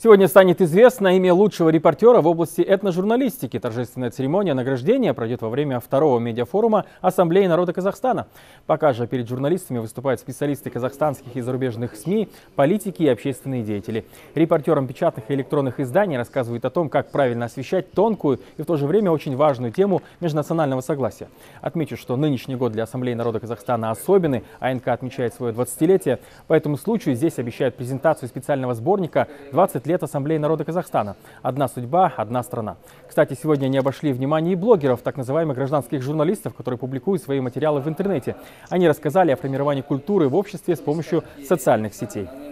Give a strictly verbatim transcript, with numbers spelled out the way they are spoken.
Сегодня станет известно имя лучшего репортера в области этножурналистики. Торжественная церемония награждения пройдет во время второго медиафорума Ассамблеи народа Казахстана. Пока же перед журналистами выступают специалисты казахстанских и зарубежных СМИ, политики и общественные деятели. Репортерам печатных и электронных изданий рассказывают о том, как правильно освещать тонкую и в то же время очень важную тему межнационального согласия. Отмечу, что нынешний год для Ассамблеи народа Казахстана особенный. АНК отмечает свое двадцатилетие. По этому случаю здесь обещают презентацию специального сборника «двадцать лет Ассамблеи народа Казахстана. Одна судьба, одна страна». Кстати, сегодня не обошли внимание и блогеров, так называемых гражданских журналистов, которые публикуют свои материалы в интернете. Они рассказали о формировании культуры в обществе с помощью социальных сетей.